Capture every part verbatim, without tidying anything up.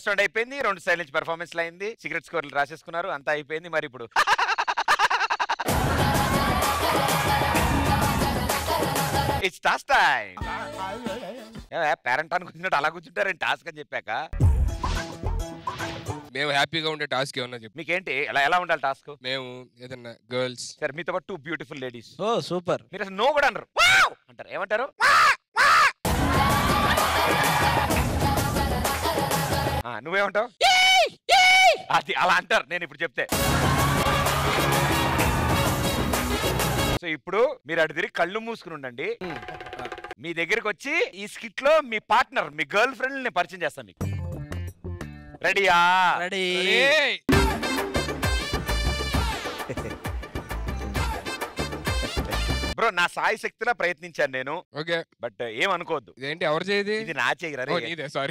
First round అయిపోయింది, రెండు side నుంచి పెర్ఫార్మెన్స్ అయింది, సీక్రెట్ స్కోర్లు రాసేసుకున్నారు, అంతా అయిపోయింది. మరి ఇప్పుడు ఇట్స్ టాస్క్ టైం. పేరెంట్ అనుకుంటున్నట్టు అలా కూర్చుంటారండి టాస్క్ అని చెప్పాక. మేము హ్యాపీగా ఉండే టాస్క్ ఏమన్నా చెప్పి. మీకేంటి ఎలా ఎలా ఉండాలి టాస్క్? మేము ఏదన్నా గర్ల్స్. సరే మీతో పాటు two beautiful ladies. Oh super. మీరు అసలు నో కూడా అనరు అంటారు. ఏమంటారు? నువ్వేమంటావు? అది అలా అంటారు నేను ఇప్పుడు చెప్తే. సో ఇప్పుడు మీరు అటు తిరిగి కళ్ళు మూసుకుని ఉండండి. మీ దగ్గరికి వచ్చి ఈ స్కిట్ లో మీ పార్ట్నర్, మీ గర్ల్ ఫ్రెండ్ నేను పరిచయం చేస్తాను మీకు. రెడీయా? రెడీ. బ్రో నా సాయి శక్తిలా ప్రయత్నించాను నేను. ఓకే బట్ ఏమనుకోవద్దు. ఇదేంటి ఎవరు చేయది? ఇది నా చేయరా. సారీ.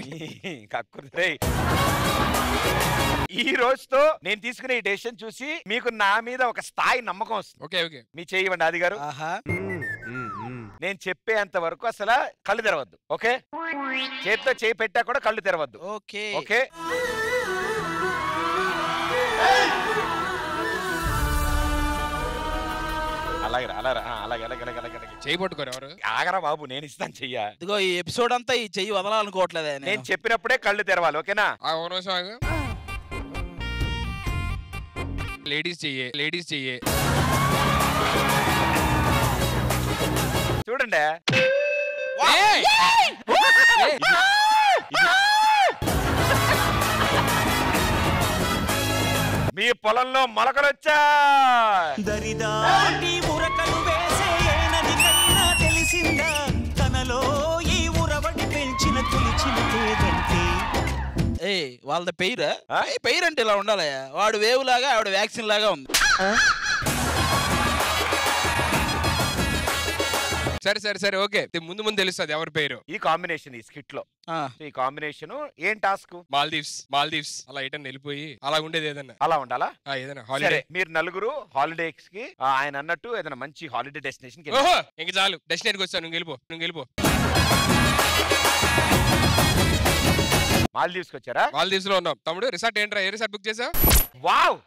ఈ రోజుతో నేను తీసుకునే ఈ డెసిషన్ చూసి మీకు నా మీద ఒక స్థాయి నమ్మకం వస్తుంది. ఓకే ఓకే మీ చేయవండి ఆది గారు. నేను చెప్పేంత వరకు అసలు కళ్ళు తెరవద్దు. ఓకే? చేతితో చేయి పెట్టా కూడా కళ్ళు తెరవద్దు. Okay okay? అలాగే అలాగే అలాగే అలాగే అలాగే అలాగే చేయి పట్టుకోరు ఎవరు. ఆగరా బాబు, నేను ఇస్తాను చెయ్య. ఇదిగో ఈ ఎపిసోడ్ అంతా ఈ చెయ్యి వదలాలనుకోవట్లేదే. నేను చెప్పినప్పుడే కళ్ళు తెరవాలి. ఓకేనా? లేడీస్ చెయ్యే, లేడీస్ చెయ్యే. చూడండి. మీ పొలంలో మొలకలు వచ్చా. దరిదాటి ఉరకలు వేసే ఏనది కన్నా తెలిసిందా తనలో ఈ ఉరవడి పెంచిన తొలిచిన తేదంటే. ఏ వాళ్ళ పెయిరా? పెయిర్ అంటే ఇలా ఉండాలి. వాడు వేవ్ లాగా ఆవిడ వ్యాక్సిన్ లాగా ఉంది. సరే సరే సరే ఓకే. ముందు ముందు తెలుస్తుంది ఎవరి పేరు. ఈ కాంబినేషన్ ఈ స్కిట్ లో ఈ కాంబినేషన్ ఏం టాస్క్? మాల్దీవ్స్. మాల్దీవ్స్ అలా ఎటన్నా వెళ్ళిపోయి అలా ఉండేది ఏదన్నా. అలా ఉండాలా? ఏదైనా హాలిడే. మీరు నలుగురు హాలిడేస్ కి ఆయన అన్నట్టు ఏదైనా మంచి హాలిడే డెస్టినేషన్ కి. ఓహో ఇంక చాలు. డెస్టినేషన్ కి వచ్చాను. నువ్వు వెళ్ళిపో, నువ్వు వెళ్ళిపో. మాల్దీవ్స్ కి వచ్చారా? మాల్దీవ్స్ లో ఉన్నాం. తమ్ముడు రిసార్ట్ ఏంట్రా? ఏ రిసార్ట్ బుక్ చేసావు? Wow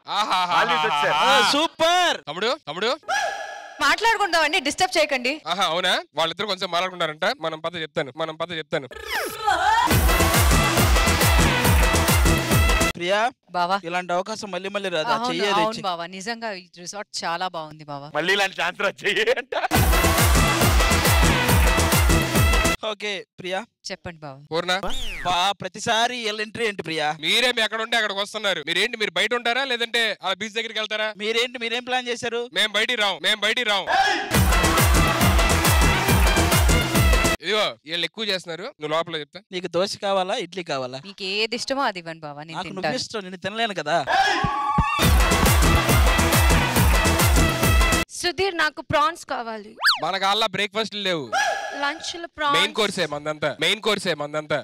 super. తమ్ముడు తమ్ముడు మాట్లాడుకుందామండి, డిస్టర్బ్ చేయకండి. ఆహా అవునా? వాళ్ళిద్దరు కొంచెం మాట్లాడుకుంటారంట. మనం పద చెప్తాను మనం పద చెప్తాను ప్రియా బావా, ఇలాంటి అవకాశం మళ్ళీ మళ్ళీ రాదా? చెయ్యాలి. అవును బావా, నిజంగా ఈ రిసార్ట్ చాలా బాగుంది బావా. మళ్ళీ ఇలాంటి ఛాన్స్ వచ్చేయి అంట. ఓకే ప్రియా చెప్పండి బావా. పూర్ణ బా ప్రతిసారి ఎంట్రీ ఏంటి ప్రియా? మీరేమి ఎక్కడ ఉంటే అక్కడికి వస్తున్నారు. మీరేంటి మీరు బయట ఉంటారా లేదంటే ఆ బీచ్ దగ్గరికి వెళ్తారా? మీరేంటి మీరేం ప్లాన్ చేశారు? మేము బయటికి రాం, మేము బయటికి రాం. ఇదిగో వీళ్ళు ఎక్కువ చేస్తున్నారు. నువ్వు లోపల చెప్తా. నీకు దోశ కావాలా ఇడ్లీ కావాలా? నీకు ఏది ఇష్టమో అది ఇవ్వండి బావా. నాకు నువ్వు ఇష్టం, నేను తినలేను కదా. సుధీర్ నాకు ప్రాన్స్ కావాలి. మనకు అలా బ్రేక్ఫాస్ట్ లేవు. లంచ్ లో ప్రాన్స్. మెయిన్ కోర్సే మందంతా. మెయిన్ కోర్సే మందంతా.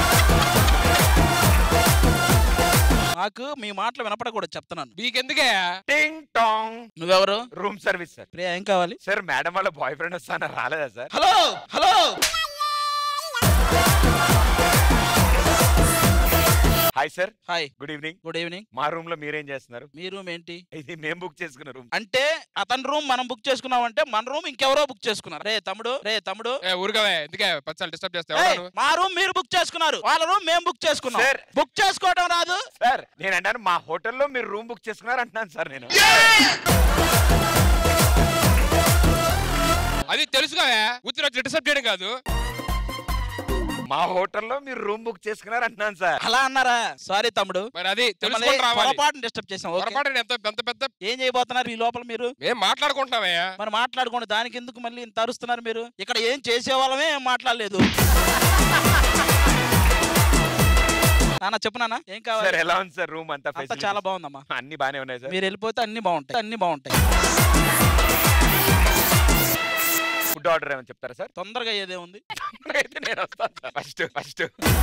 నాకు మీ మాటలు వినపడకూడదు చెప్తున్నాను. మీకెందుకే? టింగ్ టాంగ్. నువ్వెవరు? Room service sir. ప్రియా ఏం కావాలి? సార్ మేడం వాళ్ళ బాయ్ ఫ్రెండ్ వస్తానా, రాలేదా sir? Hello hello. Hi sir. Hi. Good evening. Good evening. మా రూమ్ లో మీరేం చేస్తున్నారు? మీ రూమ్ ఏంటి? ఇది మేము బుక్ చేసుకున్న రూమ్. అంటే అతని రూమ్ మనం బుక్ చేసుకున్నాం అంటే మన రూమ్ ఇంకెవరో బుక్ చేసుకున్నారు. రే తమ్ముడు, రే తమ్ముడు. ఊరుగావే ఎందుకే పచ్చాలు డిస్టర్బ్ చేస్తావు? మా రూమ్ మీరు బుక్ చేసుకున్నారు, వాళ్ళ రూమ్ మేము బుక్ చేసుకున్నాం. సార్ బుక్ చేసుకోవడం రాదు సార్. నేను అంటాను మా హోటల్లో మీరు రూమ్ బుక్ చేసుకున్నారు అంటున్నాను సార్ నేను. అది తెలుసుగా ఉత్తర డిస్టర్బ్ చేయడం కాదు. మా హోటల్లో మీరు రూమ్ బుక్ చేసుకున్నారు అంటున్నాను సార్. అలా అన్నారా? సారీ తమ్ముడు. మరి అది తెలుసుకొని రావాలి. పొరపాటున డిస్టర్బ్ చేసాం. పొరపాటున ఎంత ఎంత పెద్ద ఏం చేయబోతున్నారు ఈ లోపల మీరు? ఏం మాట్లాడుకుంటున్నావయ్యా? మరి మాట్లాడుకోండి, దానికి ఎందుకు మళ్ళీ ఇంత అరుస్తున్నారు మీరు? ఇక్కడ ఏం చేసే వాళ్ళమే ఏం మాట్లాడలేదు. నాన్న చెప్పు నాన్న, ఏం కావాలి? సార్ ఎలా ఉంది సార్ రూమ్ అంతా? అంతా చాలా బాగుందమ్మా. అన్ని బానే ఉన్నాయి సార్. మీరు వెళ్ళిపోతే అన్ని బాగుంటాయి, అన్ని బాగుంటాయి. ఫుడ్ ఆర్డర్ ఏమని చెప్తారా సార్? తొందరగా ఏదే ఉంది అయితే నేను వస్తాను సార్. ఫస్ట్ ఫస్ట్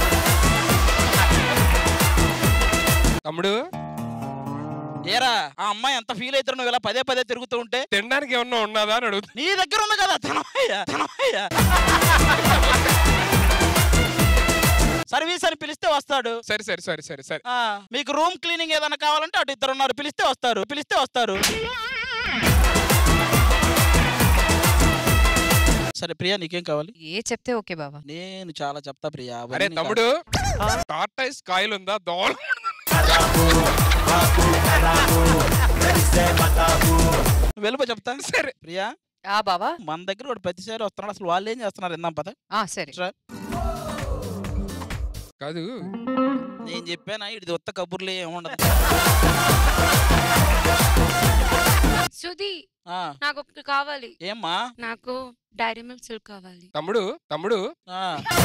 తమ్ముడు ఏరా ఆ అమ్మాయి ఎంత ఫీల్ అవుతారు నువ్వు ఇలా పదే పదే తిరుగుతూ ఉంటే? తినడానికి ఏమన్నా ఉన్నదా అని అడుగుతా. నీ దగ్గర ఉంది కదా, తినవయ్యా తినవయ్యా. సర్వీస్ అని పిలిస్తే వస్తాడు. సరే సరే సరే సరే సరే ఆ, మీకు రూమ్ క్లీనింగ్ ఏదైనా కావాలంటే అటు ఇద్దరు ఉన్నారు, పిలిస్తే వస్తారు పిలిస్తే వస్తారు. సరే ప్రియా, నీకేం కావాలి? ఏ చెప్తే ఓకే బావా. నేను చాలా చెప్తా ప్రియా. అరే తమ్ముడు, టార్టైస్ కాయలు ఉందా? దోల వెళ్ళిపో చెప్తా. సరే ప్రియా, ఆ బావా. మన దగ్గర కూడా ప్రతిసారి వస్తున్నాడు, అసలు వాళ్ళు ఏం చేస్తున్నారు ఇందాం పద. ఆ సరే. కాదు, నేను చెప్పానా ఇది ఉత్త కబుర్లు ఏముండదు. సుధీ, ఆ, నాకు ఒకటి కావాలి. ఏమ్మా? నాకు డైరీ మిల్క్ సిల్క్ కావాలి. తమ్ముడు తమ్ముడు ఆ.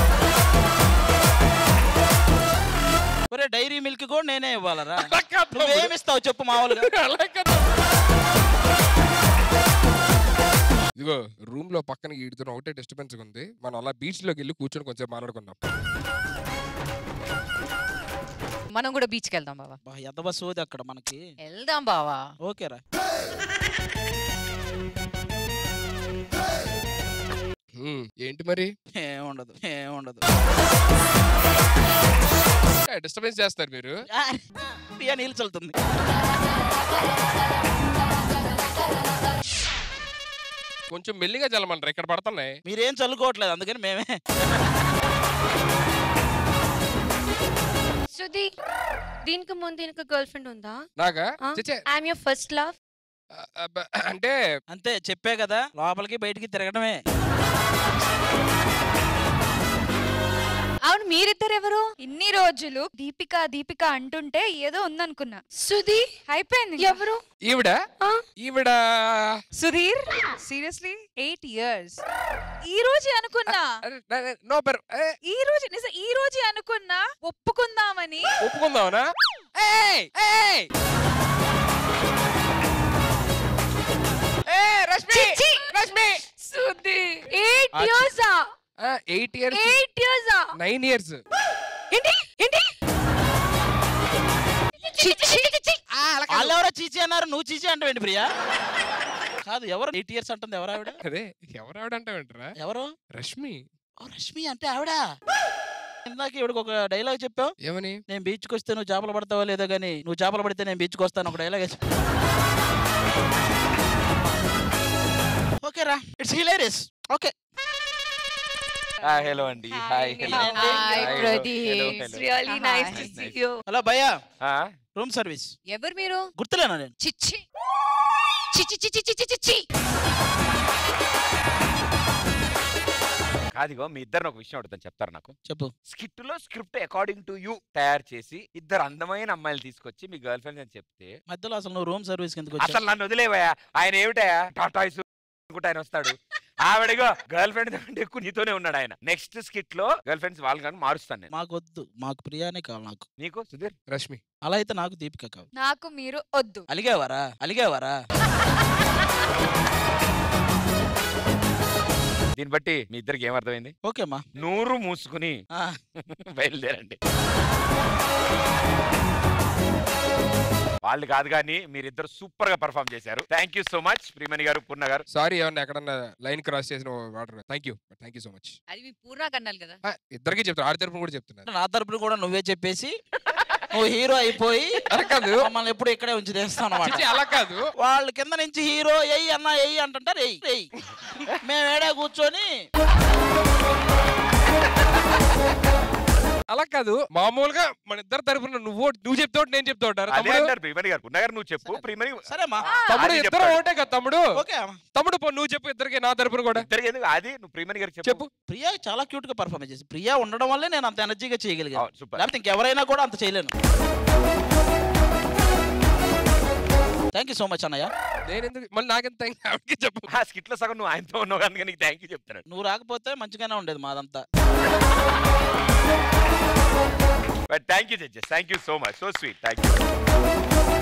ఒరే, డైరీ మిల్క్ కూడా నేనే ఇవ్వాలరా? నువ్వేమిస్తావు చెప్పు మామూలుగా. ఇదిగో రూమ్ లో పక్కన ఈడుతున్న ఒకటే డిస్టర్బెన్స్ ఉంది. మనం అలా బీచ్ లోకి వెళ్ళి కూర్చొని కొంచెం మాట్లాడుకుందాం. మనం కూడా బీచ్ కి వెళ్దాం బావా. ఎంత బస్ సోది అక్కడ మనకి. వెళ్దాం బావా. ఓకేరా. హ్మ్, ఏంటి మరి? ఏముండదు ఏముండదు. డిస్టర్బెన్స్ చేస్తారు మీరు. ప్రియా నీళ్ళు చల్లుతుంది. కొంచెం మెల్లిగా చల్లమంటారు, ఇక్కడ పడుతున్నాయి. మీరేం చల్లుకోవట్లేదు, అందుకని మేమే. సుధీ, దీనికి ముందు దీనికి గర్ల్ ఫ్రెండ్ ఉందా? Naga I'm your first love. అంటే అంతే, చెప్పే కదా, లోపలికి బయటికి తిరగడమే. అవును, మీరిద్దరు ఎవరు? ఇన్ని రోజులు దీపిక దీపిక అంటుంటే ఏదో ఉందనుకున్నా. సుధీ, అయిపోయింది. ఎవరు ఈవిడ? ఈవిడ సుధీర్, సీరియస్లీ ఎయిట్ ఇయర్స్. ఈ రోజే అనుకున్నా, నో పేరు. ఈ రోజు నిజం, ఈ రోజే అనుకున్నా ఒప్పుకుందామని. ఒప్పుకుందామనా? Sudhi, eight years eight years eight years nine years ఏంటి ఏంటి? వాళ్ళు ఎవరో చీచి అన్నారు, నువ్వు చీచి అంటావేంటి ప్రియా? కాదు, ఎవరు ఎయిట్ ఇయర్స్ అంటుంది? ఎవరు ఆవిడ? అదే ఎవరు ఆవిడ అంటే వింటరా? ఎవరు? రష్మి. రష్మి అంటే ఆవిడ. ఇందాక ఇవిడికి ఒక డైలాగ్ చెప్పావు. ఏమని? నేను బీచ్కి వస్తే నువ్వు చేపలు పడతావో లేదో గానీ నువ్వు చేపలు పడితే నేను బీచ్కి వస్తాను, ఒక డైలాగ్ చెప్పు. ఓకే రా, ఇట్స్ హిలేరియస్. ఓకే. హలో అండి. Hi. Hi Pradeep. It's really nice to see you. Hello భయ్యా, రూమ్ సర్వీస్. ఎవరు మీరు? గుర్తులేనా నేను? చిచ్చి చిచ్చి చిచ్చి చిచ్చి చిచ్చి. కాదిగో, మీ ఇద్దరు ఒక విషయం అడుగుతాను, చెప్తారు నాకు? చెప్పు. స్కిట్ లో స్క్రిప్ట్ అకార్డింగ్ టు యూ తయారు చేసి ఇద్దరు అందమైన అమ్మాయిలు తీసుకొచ్చి మీ గర్ల్ ఫ్రెండ్ అని చెప్తే మధ్యలో అసలు నువ్వు రూమ్ సర్వీస్ కిందకు వచ్చావు? అసలు నన్ను వదిలేవయా. ఆయన ఏమిటయా టాటాయిస్ అనుకుంటే ఆయన వస్తాడు. ఆవిడగా గర్ల్ ఫ్రెండ్ కంటే ఎక్కువ నీతోనే ఉన్నాడు ఆయన. నెక్స్ట్ స్కిట్ లో గర్ల్ ఫ్రెండ్స్ వాళ్ళు కానీ మారుస్తాను నేను. మాకు వద్దు, మాకు ప్రియానే కావాలి. నాకు. నీకు సుధీర్? రష్మి. అలా అయితే నాకు దీపిక కావాలి. నాకు మీరు వద్దు. అలిగేవారా అలిగేవారా? దీన్ని బట్టి మీ ఇద్దరికి ఏమర్థమైంది? ఓకేమ్మా. నూరు మూసుకుని బయలుదేరండి. వాళ్ళు కాదు కానీ మీరిద్దరు సూపర్ గా పర్ఫార్మ్ చేశారు. Thank you so much Priyamani గారు, పూర్ణ గారు. సారీ ఏమన్నా ఎక్కడన్నా లైన్ క్రాస్ చేసిన వాటర్. Thank you thank you so much. అది మీ పూర్ణ కన్నాలి కదా. ఇద్దరికి చెప్తారు, ఆడి తరపున కూడా చెప్తున్నారు. నా తరపున కూడా నువ్వే చెప్పేసి నువ్వు హీరో అయిపోయి కాదు మమ్మల్ని ఎప్పుడు ఇక్కడే ఉంచి తెస్తాను అన్నమాట. అలా కాదు, వాళ్ళ కింద నుంచి హీరో ఎయ్యి అన్న ఎయ్యి అంటుంటారు. ఎయ్యి ఎయ్యి మేము ఏడా కూర్చొని. అలా కాదు, మామూలుగా మన ఇద్దరు తరపున నువ్వు నువ్వు చెప్తా నేను చెప్తా ఉంటారు. ప్రియమణి గారు, పూర్ణ గారు నువ్వు చెప్పు. ప్రియమణి సరేమ్మా. తమ్ముడు ఇద్దరు ఒకటే కదా తమ్ముడు. ఓకే తమ్ముడు పో, నువ్వు చెప్పు ఇద్దరికి, నా తరపున కూడా. ఇద్దరికి ఎందుకు? అది నువ్వు ప్రియమణి గారికి చెప్పు. ప్రియా చాలా క్యూట్ గా పర్ఫార్మెన్స్ చేసి, ప్రియా ఉండడం వల్లే నేను అంత ఎనర్జీగా చేయగలిగాను. సూపర్. లేకపోతే ఇంకెవరైనా కూడా అంత చేయలేను. థ్యాంక్ యూ సో మచ్ అన్నయ్య. నేను ఎందుకు మళ్ళీ నాకెంత థ్యాంక్ చెప్పు. ఆ స్కిట్ లో సగం నువ్వు ఆయనతో ఉన్నావు కనుక నీకు థ్యాంక్ యూ చెప్తాను. నువ్వు రాకపోతే మంచిగానే ఉండేది మాదంతా. But thank you judges, thank you so much, so sweet, thank you.